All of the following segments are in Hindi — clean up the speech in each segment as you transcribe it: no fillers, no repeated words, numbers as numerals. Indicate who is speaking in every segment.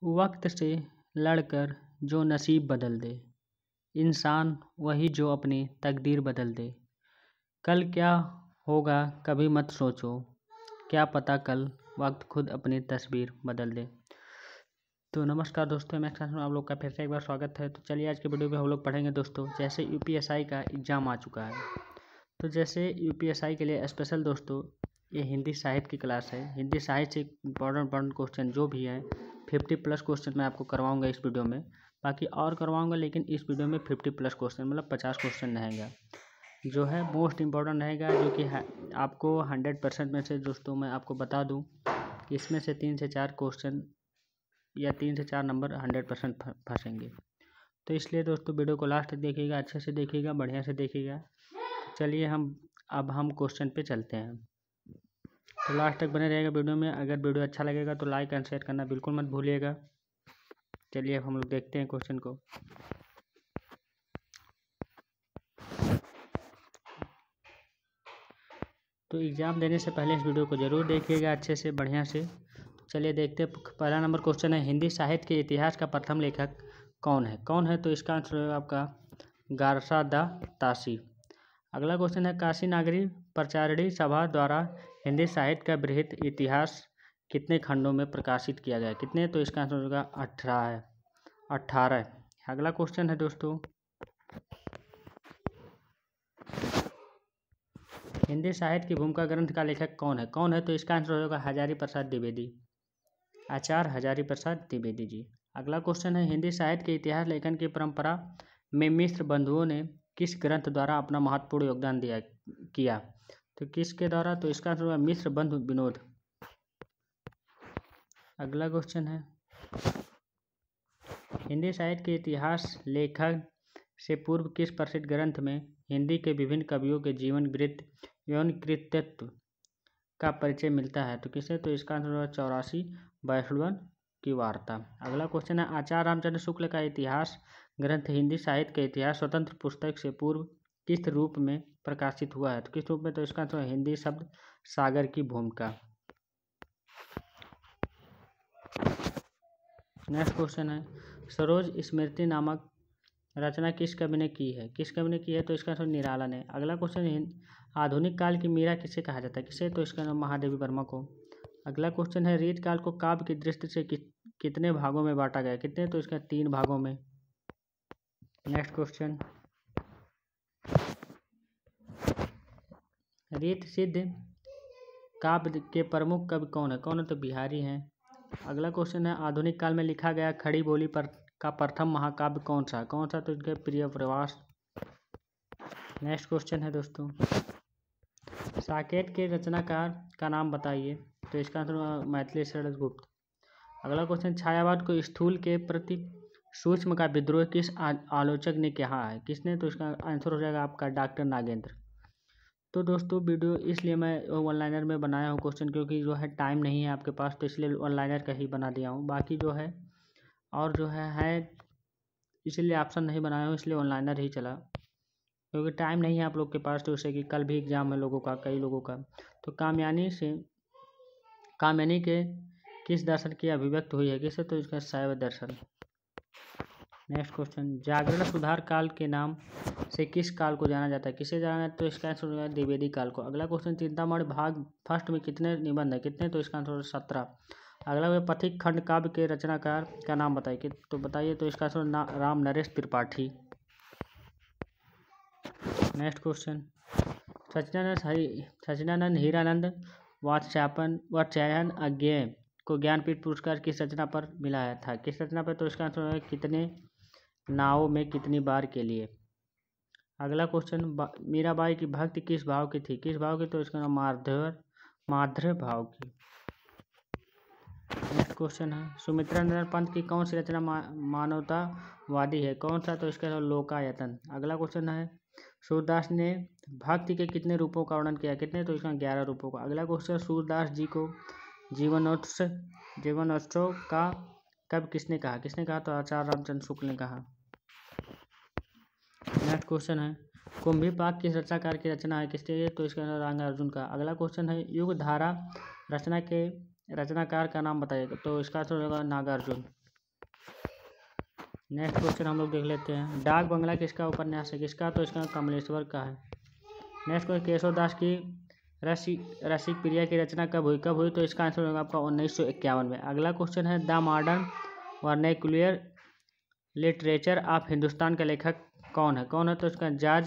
Speaker 1: वक्त से लड़कर जो नसीब बदल दे, इंसान वही जो अपनी तकदीर बदल दे। कल क्या होगा कभी मत सोचो, क्या पता कल वक्त खुद अपनी तस्वीर बदल दे। तो नमस्कार दोस्तों, मैं में आप लोग का फिर से एक बार स्वागत है। तो चलिए आज के वीडियो में हम लोग पढ़ेंगे दोस्तों, जैसे यूपीएसआई का एग्ज़ाम आ चुका है। तो जैसे यूपीएसआई के लिए स्पेशल दोस्तों ये हिंदी साहित्य की क्लास है। हिंदी साहित्य से इम्पोर्टेंट क्वेश्चन जो भी है 50+ क्वेश्चन मैं आपको करवाऊंगा इस वीडियो में। बाकी और करवाऊंगा, लेकिन इस वीडियो में 50+ क्वेश्चन मतलब 50 क्वेश्चन रहेगा जो है मोस्ट इम्पोर्टेंट रहेगा, जो कि आपको 100% में से दोस्तों मैं आपको बता दूं कि इसमें से 3 से 4 क्वेश्चन या 3 से 4 नंबर 100% फंसेंगे। तो इसलिए दोस्तों वीडियो को लास्ट तक देखिएगा, अच्छे से देखिएगा, बढ़िया से देखिएगा। चलिए अब हम क्वेश्चन पे चलते हैं। तो लास्ट तक बने रहेगा वीडियो में। अगर वीडियो अच्छा लगेगा तो लाइक एंड शेयर करना बिल्कुल मत भूलिएगा। चलिए अब हम लोग देखते हैं क्वेश्चन को। तो एग्ज़ाम देने से पहले इस वीडियो को ज़रूर देखिएगा अच्छे से, बढ़िया से। चलिए देखते हैं। पहला नंबर क्वेश्चन है, हिंदी साहित्य के इतिहास का प्रथम लेखक कौन है? तो इसका आंसर होगा आपका घारसादातासी। अगला क्वेश्चन है, काशी नागरी प्रचारिणी सभा द्वारा हिंदी साहित्य का बृहत इतिहास कितने खंडों में प्रकाशित किया गया? कितने? तो इसका आंसर होगा 18। अगला क्वेश्चन है दोस्तों, हिंदी साहित्य की भूमिका ग्रंथ का लेखक कौन है? तो इसका आंसर होगा हजारी प्रसाद द्विवेदी, आचार्य हजारी प्रसाद द्विवेदी जी। अगला क्वेश्चन है, हिंदी साहित्य के इतिहास लेखन की परंपरा में मिश्र बंधुओं ने किस ग्रंथ द्वारा अपना महत्वपूर्ण योगदान किया? तो किसके द्वारा? तो इसका आंसर होगा मिश्र बंधु विनोद। अगला क्वेश्चन है, हिंदी साहित्य के इतिहास लेखन से पूर्व किस प्रसिद्ध ग्रंथ में हिंदी के विभिन्न कवियों के जीवन वृत्त एवं कृतित्व का परिचय मिलता है? तो किसे? तो इसका आंसर होगा 84 वैष्णवन की वार्ता। अगला क्वेश्चन है, आचार्य रामचंद्र शुक्ल का इतिहास ग्रंथ हिंदी साहित्य के इतिहास स्वतंत्र पुस्तक से पूर्व किस रूप में प्रकाशित हुआ है? तो किस रूप में? तो इसका आंसर है हिंदी शब्द सागर की भूमिका। नेक्स्ट क्वेश्चन है, सरोज स्मृति नामक रचना किस कवि ने की है? तो इसका आंसर निराला ने। अगला क्वेश्चन है, आधुनिक काल की मीरा किसे कहा जाता है? किसे? तो इसका नाम महादेवी वर्मा को। अगला क्वेश्चन है, रीत काल को काव्य की दृष्टि से कितने भागों में बांटा गया? कितने? तो इसका 3 भागों में। नेक्स्ट क्वेश्चन, रीत सिद्ध काव्य के प्रमुख कवि कौन है? तो बिहारी हैं। अगला क्वेश्चन है, आधुनिक काल में लिखा गया खड़ी बोली पर का प्रथम महाकाव्य कौन सा? तो इनके प्रिय प्रवास। नेक्स्ट क्वेश्चन है दोस्तों, साकेत के रचनाकार का नाम बताइए? तो इसका आंसर मैथिली शरद गुप्त। अगला क्वेश्चन, छायावाद को स्थूल के प्रति सूक्ष्म का विद्रोह किस आलोचक ने कहा है? किसने? तो इसका आंसर हो जाएगा आपका डॉक्टर नागेंद्र। तो दोस्तों वीडियो इसलिए मैं ऑनलाइनर में बनाया हूँ क्वेश्चन, क्योंकि जो है टाइम नहीं है आपके पास, तो इसलिए ऑनलाइनर का ही बना दिया हूँ। बाकी जो है और जो है इसलिए ऑप्शन नहीं बनाया हूँ, इसलिए ऑनलाइनर ही चला, क्योंकि टाइम नहीं है आप लोग के पास। तो जैसे कि कल भी एग्जाम है लोगों का, कई लोगों का। तो कामयानी के किस दर्शन की अभिव्यक्त हुई है? किससे? तो इसका शैव दर्शन। नेक्स्ट क्वेश्चन, जागरण सुधार काल के नाम से किस काल को जाना जाता है? किसे जाना जाता है? तो इसका आंसर होगा द्विवेदी काल को। अगला क्वेश्चन, चिंतामणि भाग फर्स्ट में कितने निबंध है? कितने? तो इसका आंसर 17। अगला पथिक खंड काव्य के रचनाकार का नाम बताइए? तो बताइए। तो इसका answer Ram Naresh Tripathi. Next question, Sachchidanand Hiranand Vatsyayan Agyeya को ज्ञानपीठ पुरस्कार किस रचना पर मिला था? किस रचना पर? तो इसका आंसर है कितने नावों में कितनी बार के लिए। अगला क्वेश्चन, मीराबाई की भक्ति किस भाव की थी? किस भाव की? तो इसका नाम माधुर्य भाव की। नेक्स्ट क्वेश्चन है, सुमित्रानंद पंत की कौन सी रचना मानवतावादी है? कौन सा? तो इसका लोकायतन। अगला क्वेश्चन है, सूरदास ने भक्ति के कितने रूपों का वर्णन किया? कितने? तो इसका 11 रूपों का। अगला क्वेश्चन, सूरदास जी को जीवनोत्सव का कब किसने कहा? तो आचार्य रामचंद्र शुक्ल ने कहा। नेक्स्ट क्वेश्चन है, कुंभीपाक किस रचनाकार की रचना है? किसके? तो इसका रांगार्जुन का। अगला क्वेश्चन है, युग धारा रचना के रचनाकार का नाम बताइए? तो इसका आंसर होगा नागार्जुन। नेक्स्ट क्वेश्चन हम लोग देख लेते हैं। डाक बंगला किसका उपन्यास है? किसका? तो इसका कमलेश्वर का है। नेक्स्ट क्वेश्चन, केशवदास की रसिक प्रिया की रचना कब हुई? कब हुई? तो इसका आंसर होगा आपका 1951 में। अगला क्वेश्चन है, the modern vernacular literature of Hindustan का लेखक कौन है? कौन है? तो इसका जॉर्ज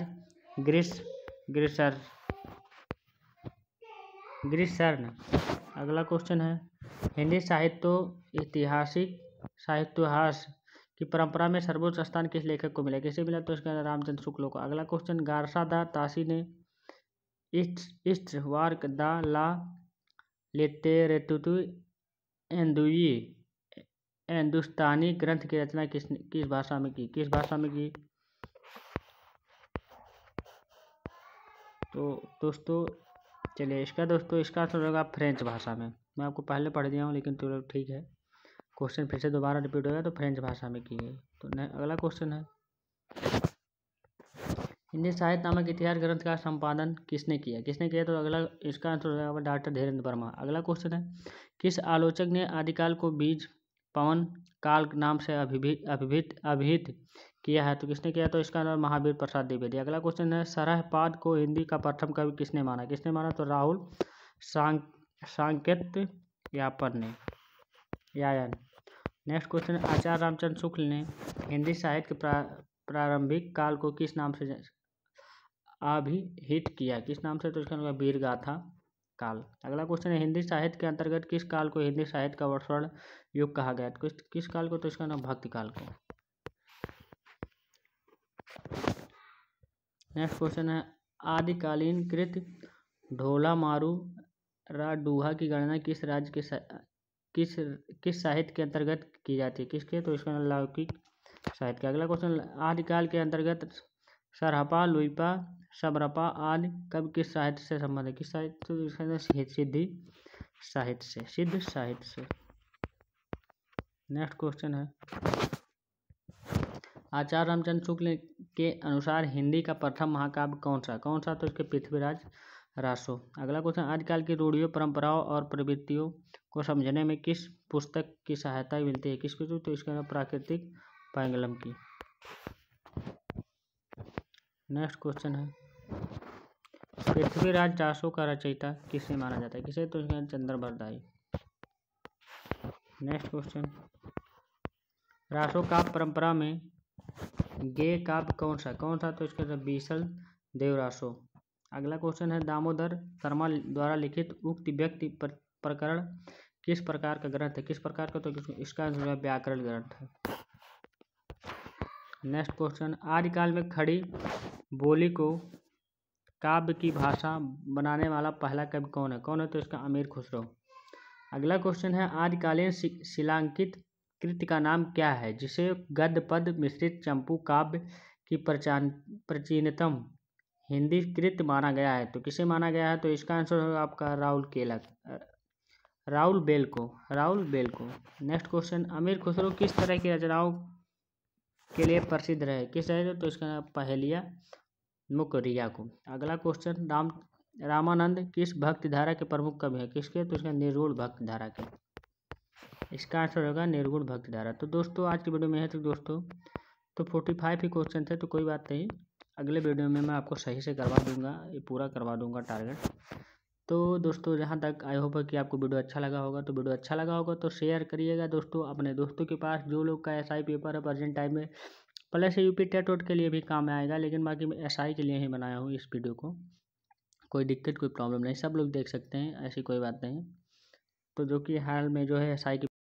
Speaker 1: ग्रिशर्न। अगला क्वेश्चन है, हिंदी साहित्योहास की परंपरा में सर्वोच्च स्थान किस लेखक को मिला? किसे मिला? तो इसका रामचंद्र शुक्ल को। अगला क्वेश्चन, गारसा दा तासी ने ईस्ट वार्क द ला लिटेरेतुरु हिंदुस्तानी ग्रंथ की रचना किस भाषा में की? किस भाषा में की? तो दोस्तों चलिए इसका आंसर होगा फ्रेंच भाषा में। मैं आपको पहले पढ़ दिया हूँ, लेकिन तो ठीक है, क्वेश्चन फिर से दोबारा रिपीट होगा, तो फ्रेंच भाषा में की है। तो अगला क्वेश्चन है, हिंदी साहित्य नामक इतिहास ग्रंथ का संपादन किसने किया? किसने किया? तो अगला इसका आंसर हो जाएगा डॉक्टर धीरेन्द्र वर्मा। अगला क्वेश्चन है, किस आलोचक ने आदिकाल को बीज पवन काल नाम से अभिहित किया है? तो किसने किया? तो इसका नाम महावीर प्रसाद द्विवेदी। अगला क्वेश्चन है, सरहपाद को हिंदी का प्रथम कवि किसने माना? किसने माना? तो Rahul Sankrityayan. Next question, Acharya Ramchandra Shukla ने हिंदी साहित्य के प्रारंभिक काल को किस नाम से अभिहित किया? किस नाम से? तो इसका नाम वीर गाथा काल। अगला क्वेश्चन है, हिंदी साहित्य के अंतर्गत किस काल को हिंदी साहित्य का स्वर्ण युग कहा गया? किस काल को? तो इसका नाम भक्ति काल को। नेक्स्ट क्वेश्चन है, आदिकालीन कृत ढोला मारू राडूहा की गणना किस राज्य के किस साहित्य के अंतर्गत की जाती है? किसके? तो इसका लौकिक साहित्य का। अगला क्वेश्चन, आदिकाल के अंतर्गत सरहपा लुइपा सबरपा आदि कब किस साहित्य से संबंध है? किस साहित्य? तो इसका सिद्ध साहित्य से। नेक्स्ट क्वेश्चन है, आचार्य रामचंद्र शुक्ल के अनुसार हिंदी का प्रथम महाकाव्य कौन सा? तो इसके पृथ्वीराज रासो। अगला क्वेश्चन, आजकल की रूढ़ियों परंपराओं और प्रवृत्तियों को समझने में किस पुस्तक की सहायता मिलती है? किसकी? तो इसका प्राकृतिक पैंगलम की। नेक्स्ट क्वेश्चन है, पृथ्वीराज रासो का रचयिता किसे माना जाता है? किसे? तो इसका चंद्रबरदाई। नेक्स्ट क्वेश्चन, रासो काव्य परंपरा में गेय काव्य कौन सा? तो इसका बीसल देव रासो। अगला क्वेश्चन है, दामोदर शर्मा द्वारा लिखित उक्त व्यक्ति प्रकरण किस प्रकार का ग्रंथ है? किस प्रकार का? तो इसका व्याकरण ग्रंथ है। नेक्स्ट क्वेश्चन, आदिकाल में खड़ी बोली को काव्य की भाषा बनाने वाला पहला कवि कौन है? तो इसका अमीर खुसरो। अगला क्वेश्चन है, आदिकालीन शिलांकित कृति का नाम क्या है जिसे गद्य पद मिश्रित चंपू काव्य की प्राचीनतम हिंदी कृत माना गया है? तो किसे माना गया है? तो इसका आंसर होगा आपका राउल बेल को। नेक्स्ट क्वेश्चन, अमीर खुसरो किस तरह की रचनाओं के लिए प्रसिद्ध रहे? किस तरह? तो इसका पहेलिया मुकरिया को। अगला क्वेश्चन, रामानंद किस भक्ति धारा के प्रमुख कवि है? किसके? तो इसका निर्गुण भक्ति धारा के। इसका आंसर होगा निर्गुण भक्ति धारा। तो दोस्तों आज की वीडियो में है तो 45 ही क्वेश्चन थे, तो कोई बात नहीं, अगले वीडियो में मैं आपको सही से करवा दूंगा, ये पूरा करवा दूंगा टारगेट। तो दोस्तों जहाँ तक आई होप कि आपको वीडियो अच्छा लगा होगा, तो शेयर करिएगा दोस्तों अपने दोस्तों के पास जो लोग का SI पेपर है प्रेजेंट टाइम में, प्लस UP टेट के लिए भी काम में आएगा, लेकिन बाकी मैं SI के लिए ही बनाया हूँ इस वीडियो को। कोई दिक्कत कोई प्रॉब्लम नहीं, सब लोग देख सकते हैं, ऐसी कोई बात नहीं। तो जो कि हाल में जो है SI की